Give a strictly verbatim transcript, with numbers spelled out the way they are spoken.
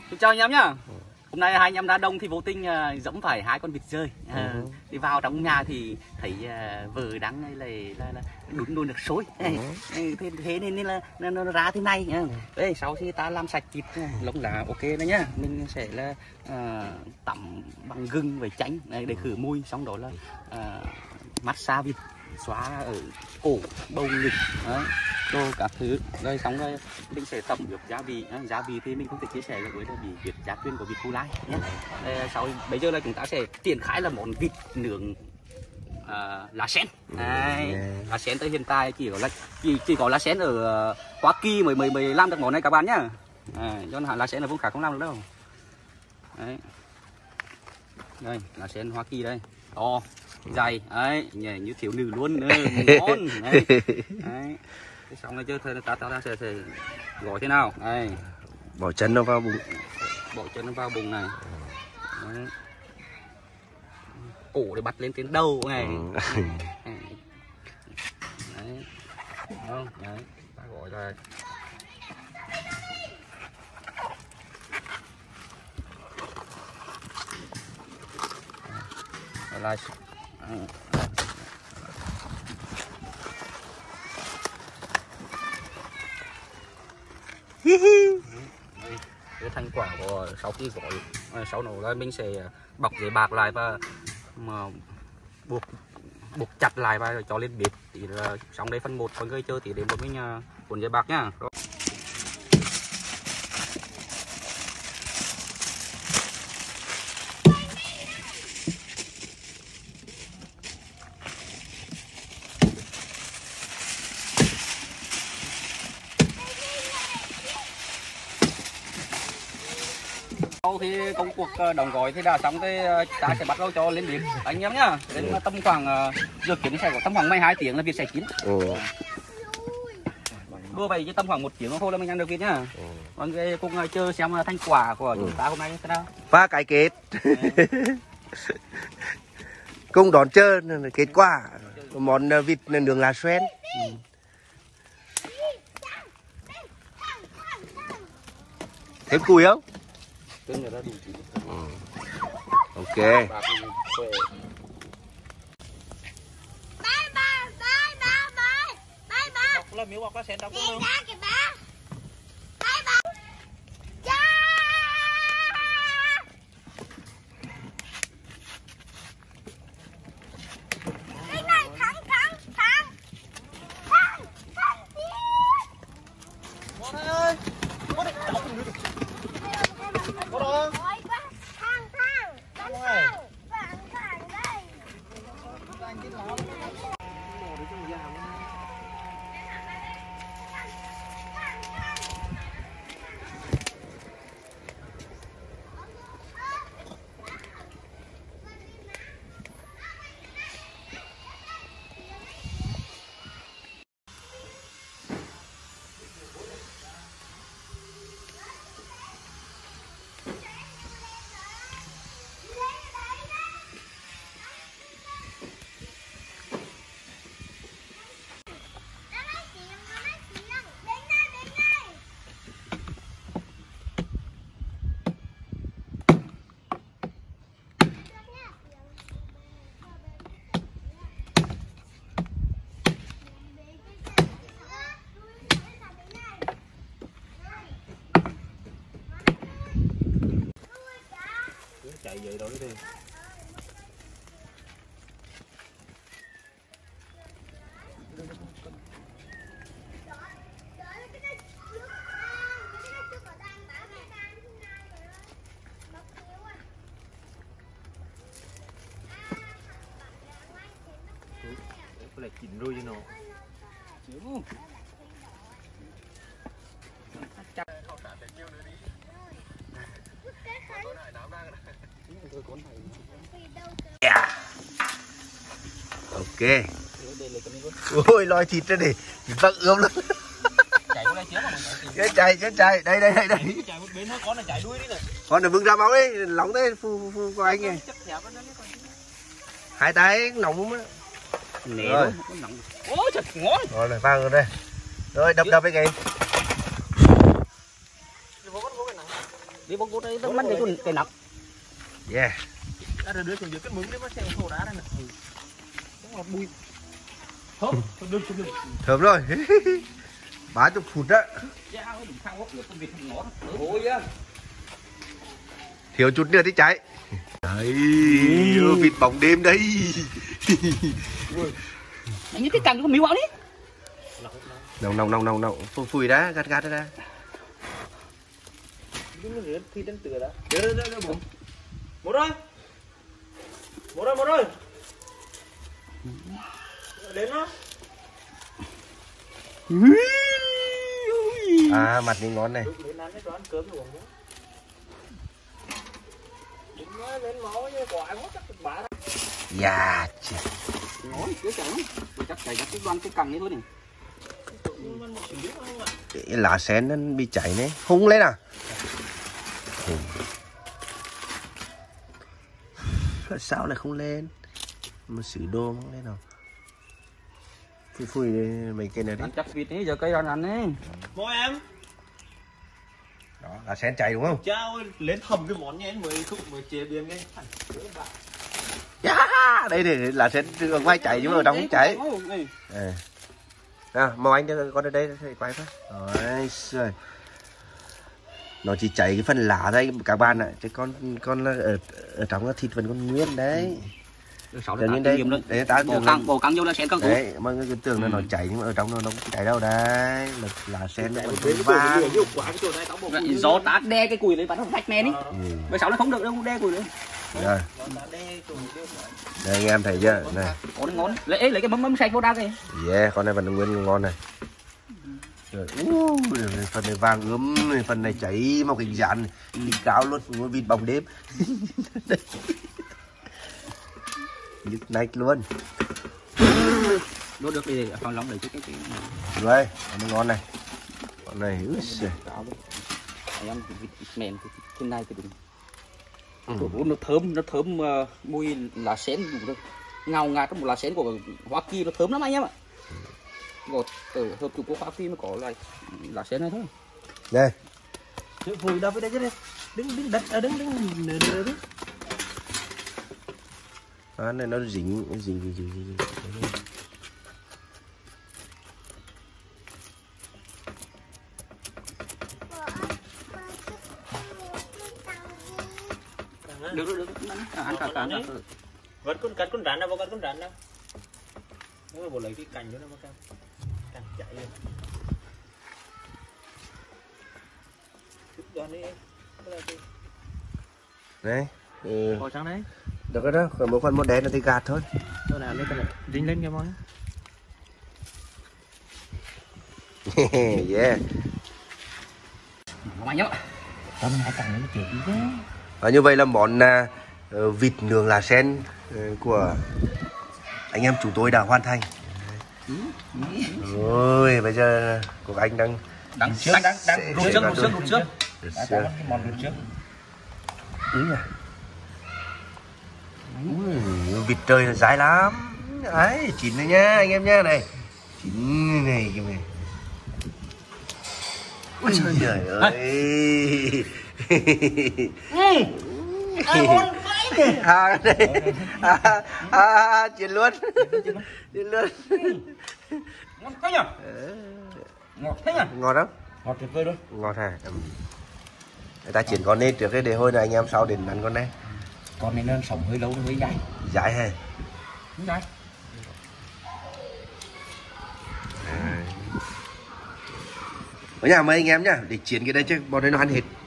Xin chào anh em nhá. Hôm nay hai anh em đá đông thì vô tình uh, dẫm phải hai con vịt rơi. Uh, ừ. Đi vào trong nhà thì thấy uh, vợ đang là, là, là đun đun được sôi. Ừ. Thế, thế nên, nên là nó, nó ra thế này. Uh. Đây, sau khi ta làm sạch vịt lông lá ok đấy nhá, mình sẽ là uh, tẩm bằng gừng với chanh để khử mùi, xong đó là uh, massage vịt, xóa ở cổ, bầu ngực, đồ các thứ. Rồi xong rồi mình sẽ tẩm được gia vị. Gia vị thì mình không thể chia sẻ được với là bị vịt gia truyền của vịt Vu Lai nhé. Sau bây giờ là chúng ta sẽ triển khai là món vịt nướng uh, lá sen. Đây, lá sen tới hiện tại chỉ có là chỉ, chỉ có lá sen ở uh, Hoa Kỳ mới mới mới làm được món này các bạn nhá. À, do là lá sen ở vùng khác không làm được đâu. Đấy. Đây, lá sen Hoa Kỳ đây. To, dày, đấy, nhẹ như thiếu nữ luôn, nữa, ngon. Đấy. Đấy. Thế xong rồi chứ ta ta ta sẽ, sẽ gói thế nào? Đây. Bỏ chân nó vào bụng. Bỏ chân nó vào bụng này. Đấy. Cổ để bắt lên trên đầu này. Ừ. Đấy. Không? Đấy, ta gói rồi. Rồi lại. Ừ. Cái thành quả của sau khi gói sau nổ là mình sẽ bọc giấy bạc lại và mà buộc buộc chặt lại và cho lên bếp thì là xong đây phần một phần gây chơi thì đến một mình cuốn giấy bạc nhá. Đó. Sau khi công cuộc đóng gói thì đã xong thì ta sẽ bắt đầu cho lên bếp anh em nhá. Đến tầm khoảng dự kiến sẽ có tầm khoảng mười hai tiếng là vịt sẽ chín. Ừ. Đua vậy chứ tầm khoảng một tiếng thôi là mình ăn được vịt nhá. Ừ. Còn cái cùng chờ xem thành quả của ừ. chúng ta hôm nay như thế nào. Và cái kết. Cùng đón chờ kết quả món vịt nướng lá sen. Ừ. Thêm cùi không? Ừ. Ok. Bye bye bye bye bye bye bye. Là miếng bọc lá sen đọc không? Chạy vậy đó đi. Có lại chỉnh rồi chứ nó. Chịu. Yeah. Ok. Ôi lòi thịt ra đi, thịt vắt ươm lắm. Chạy chạy chạy chạy, đây đây đây đây. Con này vừng ra máu đi, nóng thế phu phu của anh này. Hai tay nóng không á. Rồi. Ôi thật ngon. Rồi này vang rồi đây. Rồi đập đập cái gì? đi bóc cốt đấy nó mất cái cái nắp. Yeah. Đã được đưa xuống dưới cái mứng đấy, nó sẽ thổ đá đây này. Đúng là bùi. Thơm, thơm thơm. Thơm rồi. Ba chục phút đó. Thiếu chút nữa thì cháy. Đấy, vịt bóng đêm đây. Anh như cái cành con miếu áo đi. Nồng nồng nồng nồng nồng, phủi phủi đã, gạt gạt ra. Đúng là rửa thì đến tựa đã. Đưa đưa đưa bụng. Một rồi. Một rồi, một rồi. Đến nó. À, mặt này ngon này. Đến ăn cái cho ăn cơm rồi uống. Đến nó lên máu như quả quá chắc bả. Dạ. Ngon, cứ chẳng. Chắc phải chắc cái đoan cái cành ấy thôi này. Cái lá sen nó bị cháy này, hung lên à? Hung. Sao lại không lên? Mà xử đồ không lên nào? Phui phui mấy cái này đi. Ăn chắc vịt ấy, giờ cây ăn ăn ấy. Mời em. Đó, lá sen cháy đúng không? Cha ơi, lên hầm cái món nha anh mới không mới chế biến cái. Yeah, đây này là sen ở ngoài cháy nhưng mà ở trong không cháy. À. À, màu anh cho con ở đây thì quay phát. Rồi, rồi. Nó chỉ cháy cái phần lá đây các bạn ạ, chứ con con là ở ở trong là thịt vẫn còn nguyên đấy. Tự nhiên đây, đấy ta bộ căng bộ căng vô là sen căng. Đấy, mọi người cứ tưởng là nó cháy nhưng mà ở trong nó nó không cháy đâu đấy, là lá sen nó vẫn vàng. Gió tát đe cái cùi đấy bắt nó rách men đi. Bây sáu nó không được đâu, đe cùi nữa. Rồi. Đây anh em thấy chưa? Này. Ngon ngon. Lấy lấy cái mắm mắm sạch vô đa kìa. Yeah, con này vẫn nguyên ngon này. Rồi, uh, phần này vàng ướm, phần này cháy màu hình dàn, đi cao luôn, muốn vịt bóng đêm. Nhức nách luôn. Đốt được đi, còn lóng để cái cái cái này. Rồi, con ngon này. Con này, ui giời. Em vịt mềm cái này cái đừng. Ừ. Nó thơm, nó thơm uh, mùi lá sen ngào ngạt trong một lá sen của Hoa Kỳ, nó thơm lắm anh em ạ. Gột ở hợp chủ của Hoa Kỳ nó có lại lá sen này thôi. Đây. Vùi đâu với đây chứ đây. Đứng đứng đất ở đứng đứng nửa nửa đứng. À, này nó dính dính dính dính dính. Được được được, ăn cả cả. Vẫn con cắt con rắn đâu, con cắt con rắn đâu. Nó mà bộ lấy cái cành cho nó mà cắt. Cành chạy lên. Đấy. Ừ. Bỏ sang đấy. Được rồi đó, còn một phần một đen là thì gạt thôi. Thôi nào lên cái này, dính lên cái món. Yeah. Ngon nhá. Tao mình hãy cành nó chết đi chứ. Và như vậy là món uh, vịt nướng lá sen uh, của anh em chúng tôi đã hoàn thành. Rồi bây giờ của anh đang đang trước đang đang rút trước rút trước rút trước. Cái món rút trước. Úi à. Ui, vịt trời là dai lắm. Đấy, chín này nha anh em nha này. Chín này kìa này. Ôi trời ơi. À đây. À, à chiến luôn. Chiến luôn. Ngon thế nhỉ? Ngọt thế nhỉ? Ngon lắm. Ngọt tuyệt vời luôn. Ngọt hả? Người ta chuyển con lên trước cái để hồi này anh em sau đến ăn con này. Con này nó sống hơi lâu nó mới dài. Dài hả? Dài. Ở nhà mời anh em nhá, để chiến cái đây chứ bọn đây nó ăn hết.